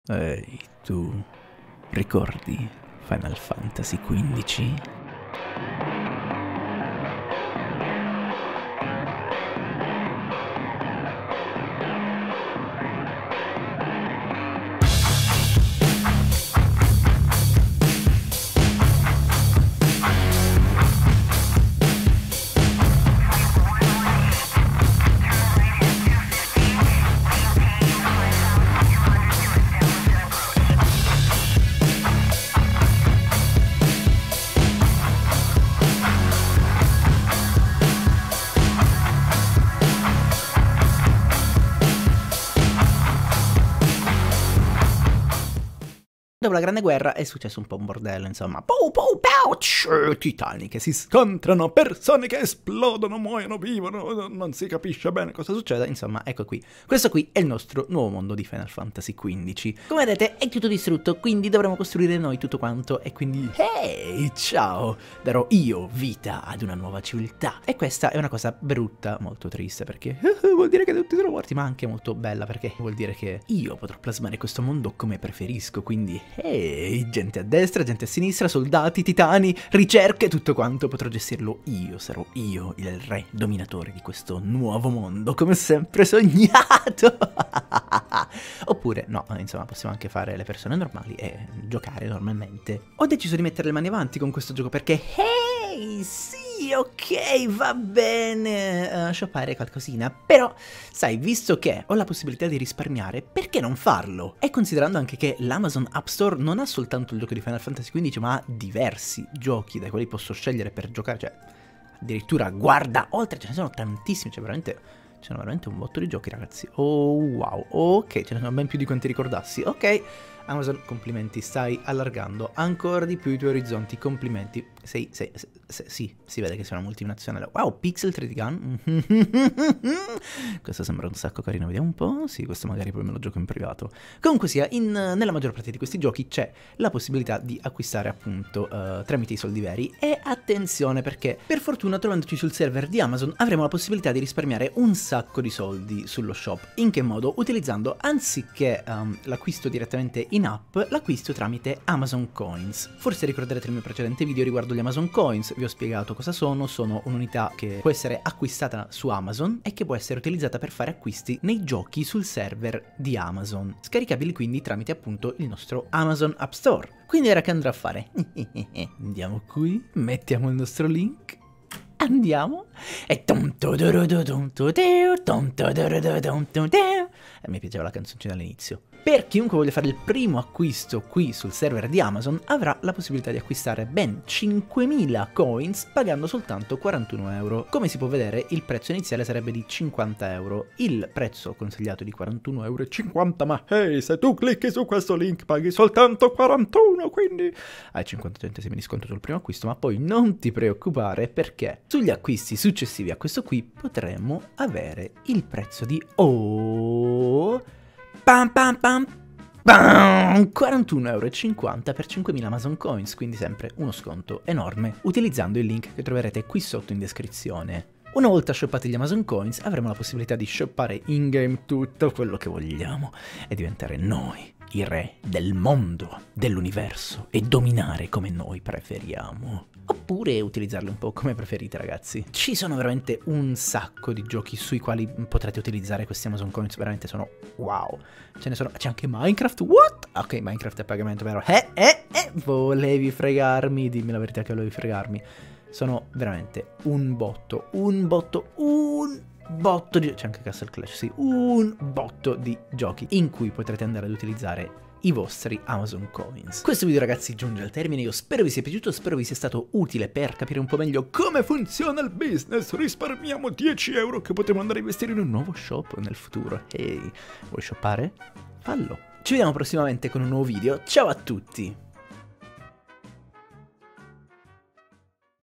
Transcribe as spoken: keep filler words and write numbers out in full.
Ehi, tu ricordi Final Fantasy quindici? Dopo la Grande Guerra è successo un po' un bordello, insomma. Pou, pou, pouch! Titani che si scontrano, persone che esplodono, muoiono, vivono, non si capisce bene cosa succede. Insomma, ecco qui. Questo qui è il nostro nuovo mondo di Final Fantasy quindici. Come vedete è tutto distrutto, quindi dovremo costruire noi tutto quanto. E quindi, hey, ciao! Darò io vita ad una nuova civiltà. E questa è una cosa brutta, molto triste, perché vuol dire che tutti sono morti, ma anche molto bella, perché vuol dire che io potrò plasmare questo mondo come preferisco, quindi... Ehi, gente a destra, gente a sinistra, soldati, titani, ricerche, tutto quanto potrò gestirlo io, sarò io il re dominatore di questo nuovo mondo, come ho sempre sognato. Oppure, no, insomma, possiamo anche fare le persone normali e giocare normalmente. Ho deciso di mettere le mani avanti con questo gioco perché, hey, sì, ok, va bene, uh, shoppare qualcosina, però, sai, visto che ho la possibilità di risparmiare, perché non farlo? E considerando anche che l'Amazon App Store non ha soltanto il gioco di Final Fantasy quindici, ma ha diversi giochi dai quali posso scegliere per giocare, cioè, addirittura, guarda, oltre ce ne sono tantissimi, cioè veramente... Ci sono veramente un botto di giochi, ragazzi. Oh, wow. Ok, ce ne sono ben più di quanti ricordassi. Ok, Amazon, complimenti. Stai allargando ancora di più i tuoi orizzonti. Complimenti. Sei, sei, sei, sei sì, si vede che sei una multinazionale. Wow, Pixel tre D Gun. Questo sembra un sacco carino. Vediamo un po'. Sì, questo magari poi me lo gioco in privato. Comunque sia, in, nella maggior parte di questi giochi c'è la possibilità di acquistare appunto uh, tramite i soldi veri. E attenzione, perché per fortuna trovandoci sul server di Amazon avremo la possibilità di risparmiare un sacco di soldi sullo shop. In che modo? Utilizzando, anziché um, l'acquisto direttamente in app, l'acquisto tramite Amazon Coins. Forse ricorderete il mio precedente video riguardo gli Amazon Coins, vi ho spiegato cosa sono. Sono un'unità che può essere acquistata su Amazon e che può essere utilizzata per fare acquisti nei giochi sul server di Amazon, scaricabili quindi tramite appunto il nostro Amazon App Store. Quindi ora che andrò a fare? Andiamo qui, mettiamo il nostro link, andiamo e e mi piaceva la canzoncina all'inizio. Per chiunque voglia fare il primo acquisto qui sul server di Amazon avrà la possibilità di acquistare ben cinquemila coins pagando soltanto quarantuno euro. Come si può vedere il prezzo iniziale sarebbe di cinquanta euro, il prezzo consigliato di quarantuno euro e cinquanta, ma hey, se tu clicchi su questo link paghi soltanto quarantuno, quindi hai cinquanta centesimi di sconto sul primo acquisto, ma poi non ti preoccupare perché sugli acquisti successivi a questo qui potremo avere il prezzo di oh... Pam pam pam pam! quarantuno euro e cinquanta per cinquemila Amazon Coins, quindi sempre uno sconto enorme, utilizzando il link che troverete qui sotto in descrizione. Una volta shoppati gli Amazon Coins avremo la possibilità di shoppare in game tutto quello che vogliamo e diventare noi i re del mondo, dell'universo e dominare come noi preferiamo. Oppure utilizzarli un po' come preferite, ragazzi. Ci sono veramente un sacco di giochi sui quali potrete utilizzare questi Amazon Coins, veramente sono wow. Ce ne sono, c'è anche Minecraft, what? Ok, Minecraft è a pagamento, vero? Eh, eh, eh, volevi fregarmi, dimmi la verità che volevi fregarmi. Sono veramente un botto, un botto, un botto di... c'è anche Castle Clash, sì, un botto di giochi in cui potrete andare ad utilizzare i vostri Amazon Coins. Questo video, ragazzi, giunge al termine. Io spero vi sia piaciuto, spero vi sia stato utile per capire un po' meglio come funziona il business. Risparmiamo dieci euro che potremo andare a investire in un nuovo shop nel futuro. Ehi, vuoi shoppare? Fallo. Ci vediamo prossimamente con un nuovo video. Ciao a tutti!